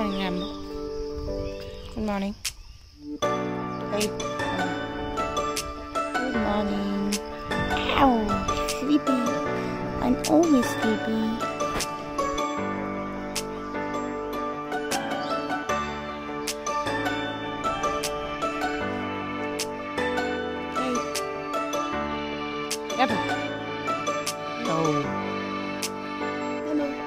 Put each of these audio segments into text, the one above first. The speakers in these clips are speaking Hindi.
morning, Amber. Good morning. Hey. Good morning. Ow, sleepy. I'm always sleepy. Hey. Amber. No. Hello.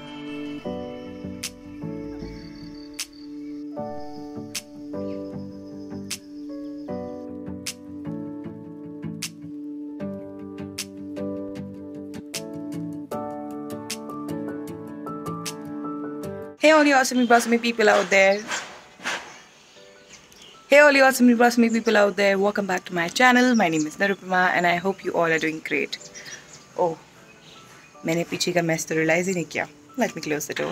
Hey all you awesome people out there. Hey all you awesome people out there. Welcome back to my channel. My name is Nirupama and I hope you all are doing great. Oh, मैंने पीछे का mess तो realize ही नहीं किया. Let me close the door.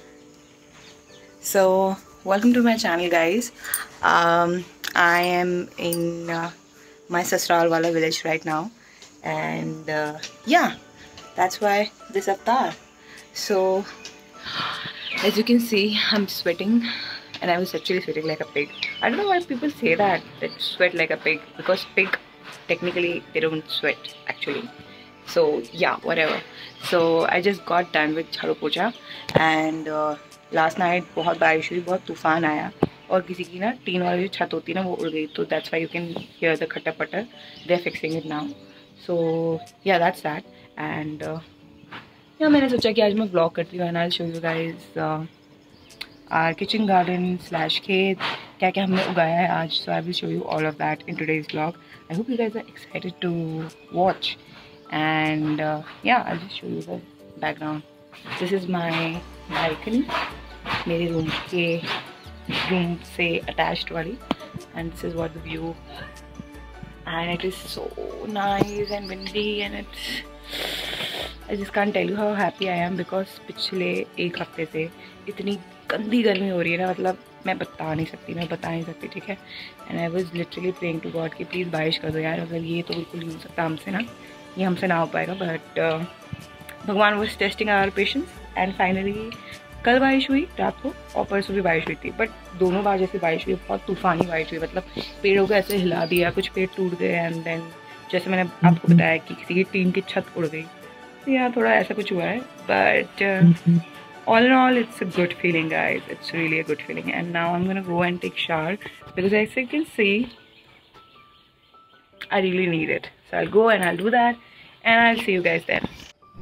So, welcome to my channel, guys. I am in my Sasral Wala village right now, and yeah, that's why this avatar. So, as you can see, I'm sweating, and I was actually sweating like a pig. I don't know why people say that sweat like a pig, because pig technically they don't sweat actually. So yeah, whatever. So I just got done with झाड़ू पोछा, and last night बहुत बारिश हुई, बहुत तूफान आया, और किसी की ना टीन वाली जो छत होती है ना वो उड़ गई, तो that's why you can hear the खटर पटर. They're fixing it now. So yeah, that's that. And yeah, मैंने सोचा कि आज मैं vlog करती हूँ and I'll show you guys our kitchen garden slash खेत, क्या क्या हमने उगाया है आज. So I will show you all of that in today's vlog. I hope you guys are excited to watch. And yeah, I'll just show you the background. This is my balcony, मेरे room से attached वाली, and this is what the view. And it is so nice and windy, and I just can't tell you how happy I am, because पिछले एक हफ्ते से इतनी गंदी गर्मी हो रही है ना, मतलब मैं बता नहीं सकती, ठीक है. And I was literally praying to God कि प्लीज़ बारिश कर दो यार, अगर ये तो बिल्कुल नहीं हो सकता हमसे ना, ये हमसे ना हो पाएगा. बट भगवान was testing our patience, and finally कल बारिश हुई रात को, और परसों भी बारिश हुई थी. बट दोनों बार जैसे बारिश हुई, बहुत तूफ़ानी बारिश हुई, मतलब पेड़ों को ऐसे हिला दिया, कुछ पेड़ टूट गए, एंड देन जैसे मैंने आपको बताया कि किसी की टीन की छत उड़ गई, तो यहाँ थोड़ा ऐसा कुछ हुआ है. But all in all, it's a good feeling, guys. It's really a good feeling. And now I'm gonna go and take shower, because as you can see, I really need it. So I'll go and I'll do that, and I'll see you guys then.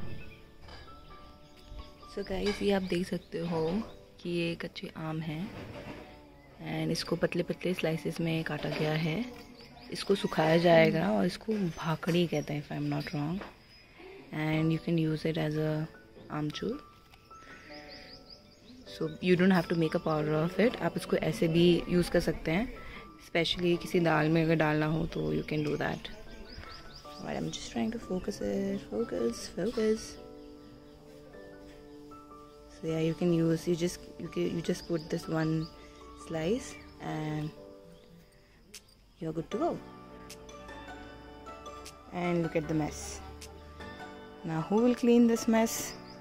So guys, ये आप देख सकते हो कि ये कच्चे आम हैं, and इसको पतले पतले स्लाइसेस में काटा गया है. इसको सुखाया जाएगा और इसको भाकड़ी कहते हैं, if I'm not wrong. And you can use it as a amchur. So you don't have to make a powder of it. आप इसको ऐसे भी यूज़ कर सकते हैं, स्पेशली किसी दाल में अगर डालना हो तो you can do that. Alright, I'm just trying to focus it. Focus. So yeah, you can use, you just put this one slice and you're good to go. And look at the mess. Now who will clean this mess?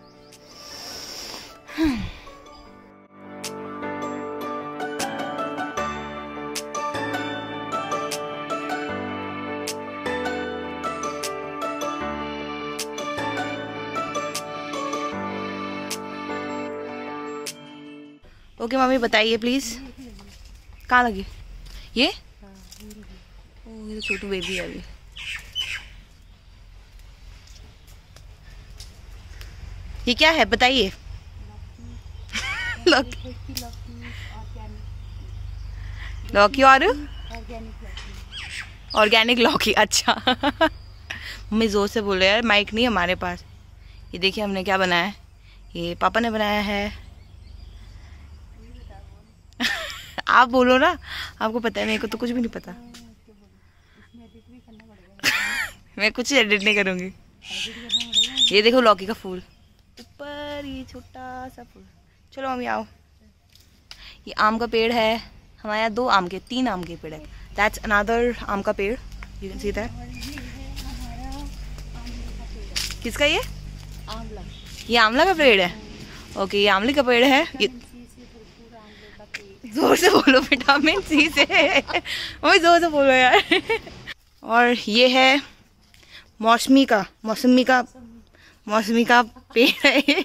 Okay mummy बताइए प्लीज़, कहाँ लगी ये? ओह, ये तो छोटू बेबी है अभी. ये क्या है बताइए? लौकी और ऑर्गेनिक लौकी. अच्छा. मम्मी ज़ोर से बोल रहे यार, माइक नहीं है हमारे पास. ये देखिए हमने क्या बनाया है, ये पापा ने बनाया है. आप बोलो ना, आपको पता है, मेरे को तो कुछ भी नहीं पता. मैं कुछ एडिट नहीं करूँगी. ये देखो लौकी का फूल ऊपर, ये छोटा सा फूल. चलो मम्मी आओ. ये आम का पेड़ है हमारे यहाँ, 3 आम के पेड़ है. दैट्स अनदर आम का पेड़, यू कैन सी दैट. किसका ये? आंवला. ये आंवला का पेड़ है. ओके, ये आंवले का पेड़ है. ये जोर से बोलो, विटामिन सी से। वही जोर से बोलो यार। और ये है मौसमी का पेड़ है ये।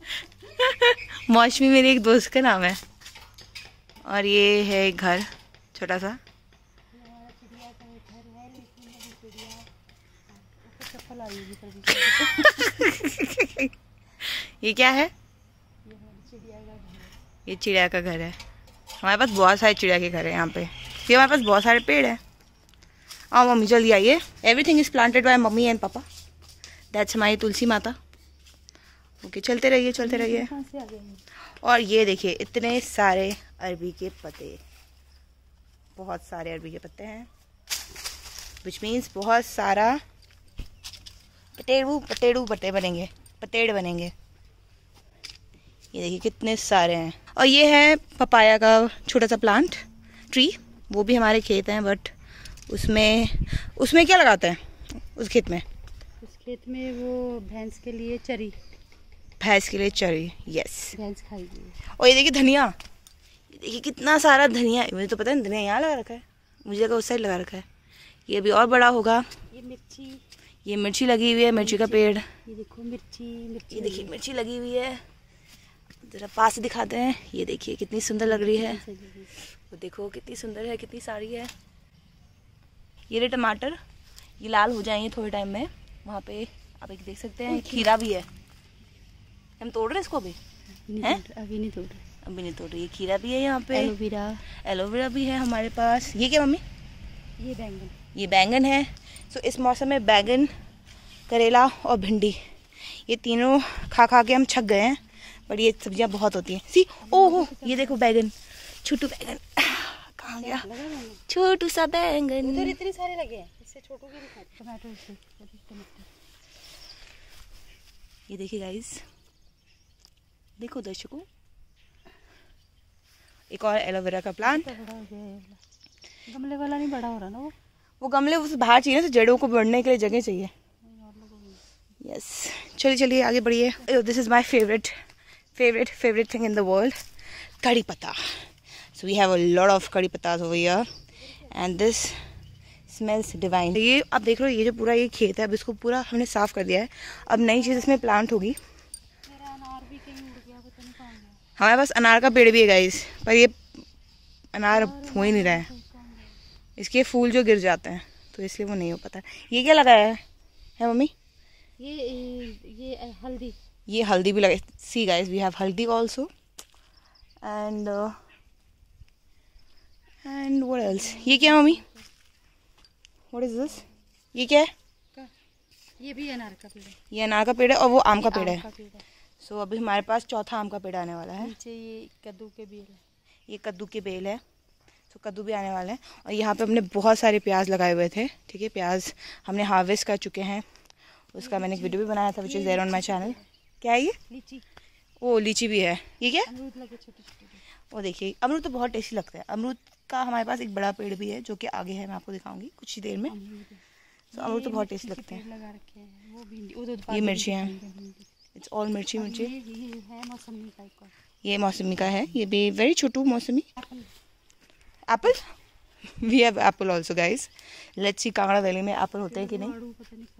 मौसमी मेरे एक दोस्त का नाम है। और ये है एक घर छोटा सा। ये क्या है? ये चिड़िया का घर है। हमारे पास बहुत सारे चिड़िया के घर है यहाँ पे। ये हमारे पास बहुत सारे पेड़ है। हाँ मम्मी जल्दी आइए। Everything is planted by mummy and papa. That's my Tulsi Mata. Okay चलते रहिए। और ये देखिए इतने सारे अरबी के पत्ते, बहुत सारे अरबी के पत्ते हैं, विच मीन्स बहुत सारा पतेड़ बनेंगे। ये देखिए कितने सारे हैं। और ये है पपाया का छोटा सा प्लांट ट्री। वो भी हमारे खेत हैं, बट उसमें क्या लगाते हैं उस खेत में? उस खेत में वो भैंस के लिए चरी, यस, भैंस खाएगी। और ये देखिए धनिया, ये देखिए कितना सारा धनिया। मुझे तो पता नहीं धनिया यहाँ लगा रखा है, मुझे लगा उस साइड लगा रखा है। ये अभी और बड़ा होगा। ये मिर्ची लगी हुई है, मिर्ची का पेड़। ये देखो मिर्ची ये देखिए मिर्ची लगी हुई है। जरा पास से दिखाते हैं। ये देखिए कितनी सुंदर लग रही है। वो देखो कितनी सुंदर है, कितनी सारी है। ये रहे टमाटर, ये लाल हो जाएंगे थोड़े टाइम में। वहाँ पे आप एक देख सकते हैं खीरा भी है। हम तोड़ रहे हैं इसको अभी? अभी नहीं तोड़ रहे। ये खीरा भी है यहाँ पे। एलोवेरा भी है हमारे पास। ये क्या मम्मी? ये बैंगन है। सो इस मौसम में बैंगन, करेला और भिंडी, ये तीनों खा के हम छक गए हैं। पर ये सब्जियां बहुत होती हैं। सी ओहो, ये देखो बैंगन, छोटू बैंगन कहाँ गया? छोटू सा बैंगन। उधर इतने सारे लगे हैं, इससे छोटू भी दिखा। टमाटर से ये देखिए गाइस, देखो दर्शकों, एक और एलोवेरा का प्लांट। गमले वाला नहीं बड़ा हो रहा ना वो गमले उस बाहर चाहिए ना, तो जड़ों को बढ़ने के लिए जगह चाहिए। यस चलिए आगे बढ़िए। This is my favorite thing in the world, कड़ी पत्ता. So we have a lot of कड़ी पत्तास over here and this smells divine. ये आप देख रहे हो, ये जो पूरा ये खेत है, अब इसको पूरा हमने साफ कर दिया है. अब नई चीज़ इसमें प्लांट होगी. हमारे पास अनार का पेड़ भी है गाइस, पर ये अनार हो ही नहीं रहा है. इसके फूल जो गिर जाते हैं तो इसलिए वो नहीं हो पाता. ये क्या लगाया है मम्मी? ये हल्दी. ये हल्दी भी लगाई. See guys, we have haldi also and what else. ये क्या मम्मी? What is this? ये क्या है? ये भी अनार का पेड़ है. ये अनार का पेड़ है और वो आम का पेड़ है. सो अभी हमारे पास चौथा आम का पेड़ आने वाला है. नीचे ये कद्दू के बेल है. ये कद्दू के बेल है. तो कद्दू भी आने वाले हैं. और यहाँ पे हमने बहुत सारे प्याज लगाए हुए थे. ठीक है, प्याज हमने हार्वेस्ट कर चुके हैं. उसका मैंने एक वीडियो भी बनाया था, which is there on my channel. क्या है ये? लीची. ओ लीची भी है. ये क्या? अमरूद लगे छोटे छोटे. वो देखिए, अमरूद तो बहुत टेस्टी लगता है. अमरूद का हमारे पास एक बड़ा पेड़ भी है जो कि आगे है, मैं आपको दिखाऊंगी कुछ ही देर में. तो अमरूद तो बहुत टेस्टी लगते हैं. ये मिर्ची हैं, इट्स ऑल मिर्ची. ये मौसमी का है. ये भी वेरी छोटू मौसमी. Apple. We have apple also guys. Let's see Kangra valley में एप्पल होते हैं कि नहीं.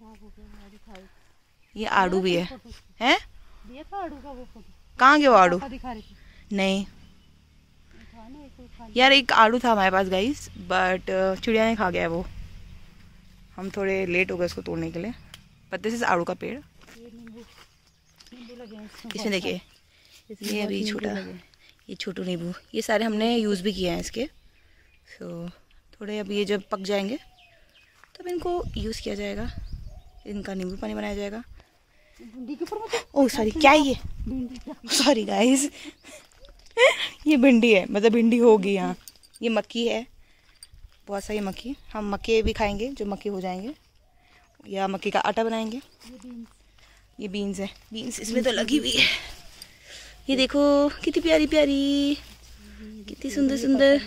ये आड़ू भी है. हैं? कहाँ गया वो आड़ू? नहीं यार, एक आड़ू था हमारे पास गाइस, बट चिड़िया ने खा गया है वो. हम थोड़े लेट हो गए उसको तोड़ने के लिए. बट दिस इज आड़ू का पेड़. इसमें देखिए, ये अभी छोटा, ये छोटू नींबू, ये सारे हमने यूज़ भी किए हैं इसके. सो थोड़े अब ये जब पक जाएंगे तब इनको यूज़ किया जाएगा. इनका नींबू पानी बनाया जाएगा. ओह सॉरी, क्या है ये? सॉरी गाइस, ये भिंडी है, मतलब भिंडी होगी यहाँ. ये मक्की है, बहुत सारी मक्की. हम मक्के भी खाएंगे जो मक्के हो जाएंगे, या मक्की का आटा बनाएंगे. ये बीन्स है. बीन्स इसमें तो लगी हुई है. ये देखो कितनी प्यारी प्यारी, कितनी सुंदर सुंदर.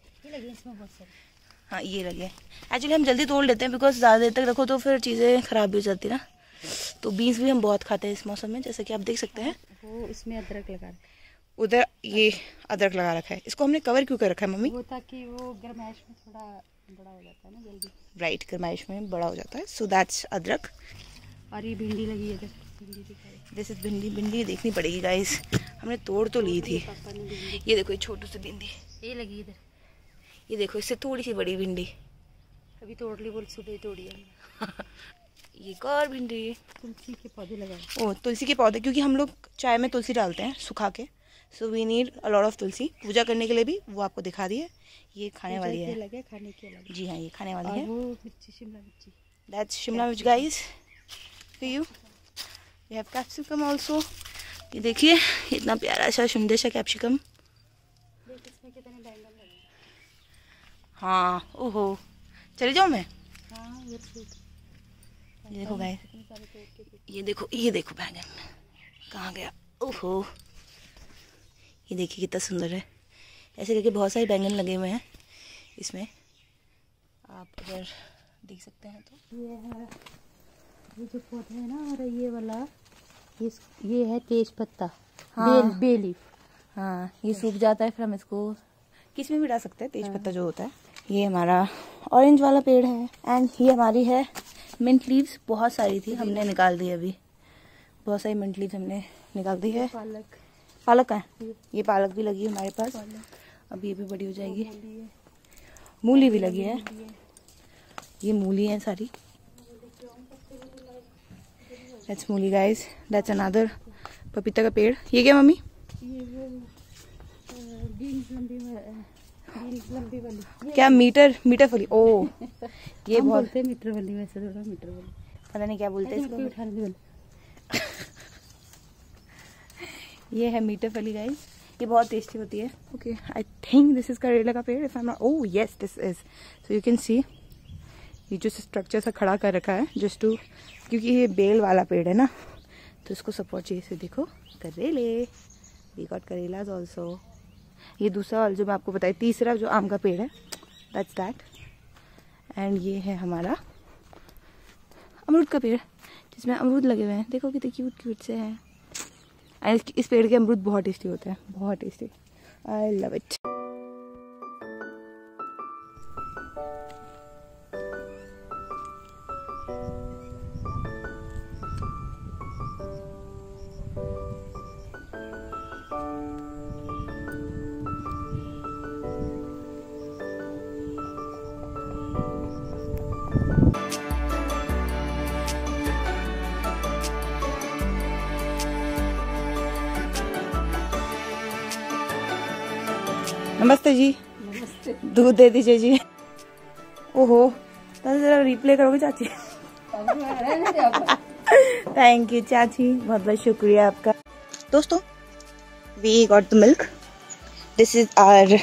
हाँ ये लगे. एक्चुअली हम जल्दी तोड़ लेते हैं, बिकॉज ज़्यादा देर तक रखो तो फिर चीज़ें ख़राब भी हो जाती है ना. तो बीन्स भी हम बहुत खाते हैं इस मौसम में, जैसे कि आप देख सकते हैं. वो इसमें अदरक लगा. उधर ये अदरक लगा रखा है। इसको हमने कवर क्यों कर रखा है मम्मी? वो ताकि वो गर्माइश में थोड़ा बड़ा हो जाता है ना जल्दी। राइट, गर्माइश में बड़ा हो जाता है। सो दैट्स अदरक। और ये भिंडी लगी है, भिंडी दिखाई। दिस इज भिंडी। भिंडी देखनी पड़ेगी गाइस, हमने तोड़ तो ली थी। पापा ने भिंडी ये देखो, ये छोटी सी भिंडी, ये लगी इधर। ये देखो इससे थोड़ी सी बड़ी भिंडी। अभी तोड़ ली, बोल सुबह ही तोड़ी है। ये एक और भिंडी। तुलसी के पौधे लगाए। ओ, तुलसी के पौधे, क्योंकि हम लोग चाय में तुलसी डालते हैं सुखा के। So we need a lot of tulsi पूजा करने के लिए भी। वो आपको दिखा दिए। ये खाने वाली है। लगे खाने के लगे। जी हाँ, ये खाने वाली और है। वो मिर्ची, शिमला मिर्ची। That's Shimla mirch guys for you. We have capsicum also. ये देखिए इतना प्यारा सा सुंदर सा कैप्सिकम। देख इसमें कितने बैंगन लगे। हाँ, ओहो, चले जाऊँ मैं? हाँ, ये देखो गाइस, कितने सारे तोड़ के। ये देखो बैंगन कहाँ गया। ओहो, ये देखिए कितना सुंदर है। ऐसे करके बहुत सारे बैंगन लगे हुए हैं इसमें, आप अगर देख सकते हैं तो। ये है, ये जो पौधा है ना, और ये वाला, ये है तेज पत्ता। हाँ। Bay leaf. हाँ, ये सूख जाता है, फिर हम इसको किस में भी डाल सकते हैं, तेज पत्ता जो होता है। ये हमारा ऑरेंज वाला पेड़ है। एंड ये हमारी है मिंट लीव्स। बहुत सारी थी, हमने निकाल दी अभी। बहुत सारी मिंट लीव्स हमने निकाल दी है। पालक। पालक है, ये पालक भी लगी है हमारे पास। पालक। अब ये भी बड़ी हो जाएगी। मूली है। मूली भी लगी है। ये मूली है सारी। दैट्स मूली गाइस। दैट्स अनदर पपीता का पेड़। ये क्या मम्मी? ये वो बीन्स लंबी वाली। क्या मीटर फली? ओ, ये हम बहुत बोलते हैं मीटर वाली, वैसे थोड़ा मीटर वाली। पता नहीं क्या बोलते हैं ऐसे मक्की इसको। उठा ली। ये है मीटर फली गाइस। ये बहुत टेस्टी होती है। Okay, I think this is करेला का पेड़। If I am not, oh yes this is. So you can see, ये जो स्ट्रक्चर सा खड़ा कर रखा है जस्ट टू, क्योंकि ये बेल वाला पेड़ है ना, तो इसको सपोर्ट चाहिए। से देखो करेले, वी गॉट करेलाज ऑल्सो। ये दूसरा वाला जो मैं आपको बताया, तीसरा जो आम का पेड़ है, दैट्स दैट। एंड ये है हमारा अमरूद का पेड़, जिसमें अमरूद लगे हुए हैं। देखो कितने क्यूट क्यूट से हैं। एंड इस पेड़ के अमरूद बहुत टेस्टी होते हैं, बहुत टेस्टी। I love it. नमस्ते जी। नमस्ते। दूध दे दीजिए जी। ओहो, तो जरा रिप्ले करोगे चाची? थैंक यू चाची, बहुत बहुत शुक्रिया आपका। दोस्तों, we got the milk. This is our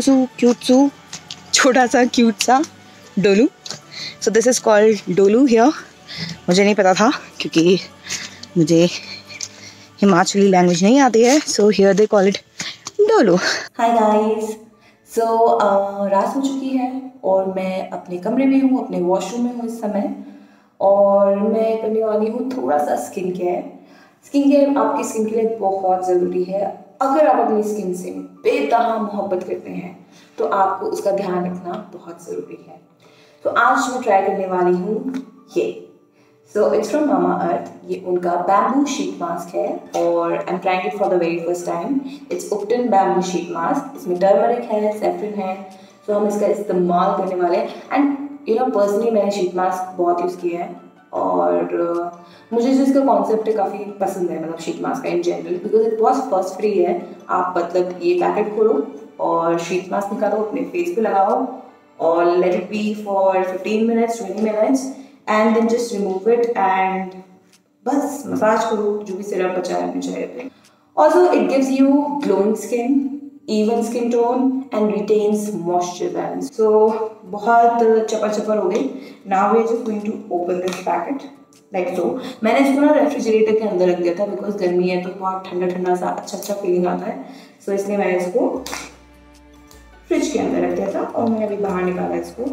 छोटा सा क्यूट सा डोलू। So this is called dolu here. मुझे नहीं पता था, क्योंकि मुझे हिमाचली लैंग्वेज नहीं आती है। So here they call it dolu. Hi guys. So रात हो चुकी है और मैं अपने कमरे में हूँ, अपने वॉशरूम में हूँ इस समय। और मैं करने वाली हूँ थोड़ा सा स्किन केयर। स्किन केयर आपकी स्किन के लिए बहुत ज़रूरी है। अगर आप अपनी स्किन से बेतहा मोहब्बत करते हैं तो आपको उसका ध्यान रखना बहुत ज़रूरी है। तो आज मैं ट्राई करने वाली हूँ ये। So it's from Mamaearth. ये उनका बैम्बू शीट मास्क है और I am trying it for the very first time. It's ubtan bamboo sheet mask. इसमें टर्मरिक है, सैफरन है। सो हम इसका इस्तेमाल करने वाले हैं। एंड यू नो पर्सनली मैंने शीट मास्क बहुत यूज़ किया है और मुझे जो इसका कॉन्सेप्ट है काफ़ी पसंद है, मतलब शीट मास्क का इन जनरल, बिकॉज इट बहुत फर्स्ट फ्री है। आप मतलब ये पैकेट खोलो और शीट मास्क निकालो, अपने फेस पे लगाओ और let it be for 15 minutes 20 minutes and then just remove it and बस मसाज करो जो भी सिरप बचा है अपने चेहरे पे। Also it gives you glowing skin, even skin tone and retains moisture balance. So बहुत चपर हो गई। Now we are just going to open this packet like so. मैंने इसको ना रेफ्रिजरेटर के अंदर रख दिया था बिकॉज गर्मी है तो बहुत ठंडा ठंडा सा अच्छा फीलिंग आता है। सो इसलिए मैंने इसको फ्रिज के अंदर रख दिया था और मैंने अभी बाहर निकाला इसको।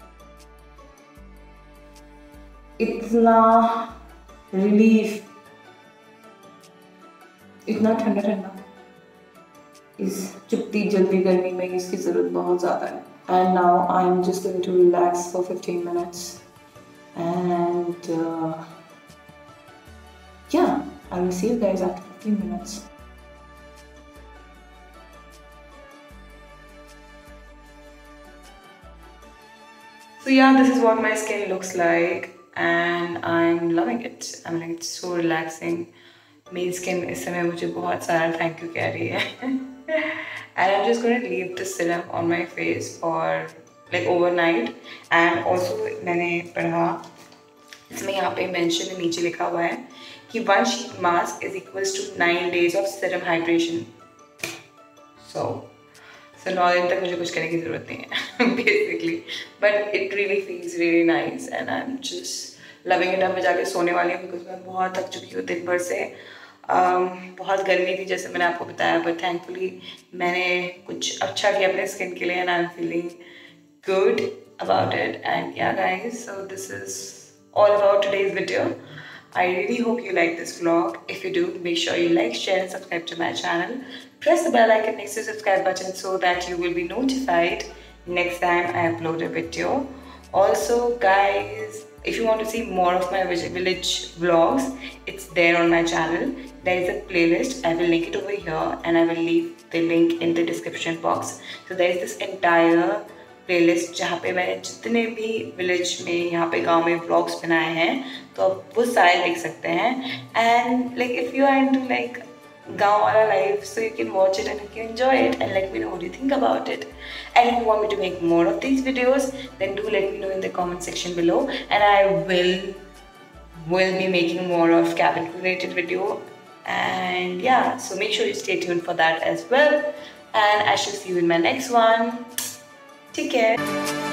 इतना रिलीफ इतना ठंडा ठंडा, इस चुपती जल्दी गर्मी में इसकी ज़रूरत बहुत ज़्यादा है. And now I'm just going to relax for 15 minutes. And yeah, I will see you guys after 15 minutes. So yeah, this is what my skin looks like and I'm loving it. I mean, it's so relaxing. मेरी skin इस समय मुझे बहुत सारा thank you कह रही है. And I'm just going to leave the serum on my face for like overnight. And also मैंने पढ़ा, इसमें यहाँ पे mention में नीचे लिखा हुआ है कि 1 sheet mask is equals to 9 days of serum hydration. So 9 दिन तक मुझे कुछ करने की ज़रूरत नहीं है basically. But it really feels really nice and I'm just loving it. अब मैं जाके सोने वाली हूँ because मैं बहुत थक चुकी हूँ दिन भर से. बहुत गर्मी थी जैसे मैंने आपको बताया, but thankfully मैंने कुछ अच्छा किया अपने स्किन के लिए and I'm feeling good about it. And yeah guys, so this is all about today's video. I really hope you like this vlog. If you do, make sure you like, share and subscribe to my channel. Press the bell icon next to the subscribe button so that you will be notified next time I upload a video. Also guys, if you want to see more of my village vlogs, it's there on my channel. There is a playlist. I will link it over here and I will leave the link in the description box. So there is this entire playlist जहाँ पे मैंने जितने भी विलेज में यहाँ पे गांव में व्लॉग्स बनाए हैं तो आप वो सारे देख सकते हैं. And like if you are into like gaon wala life, so you can watch it and you can enjoy it and let me know what you think about it. And if you want me to make more of these videos then do let me know in the comment section below and I will be making more of cabin related video. And yeah, so make sure you stay tuned for that as well and I shall see you in my next one. Take care.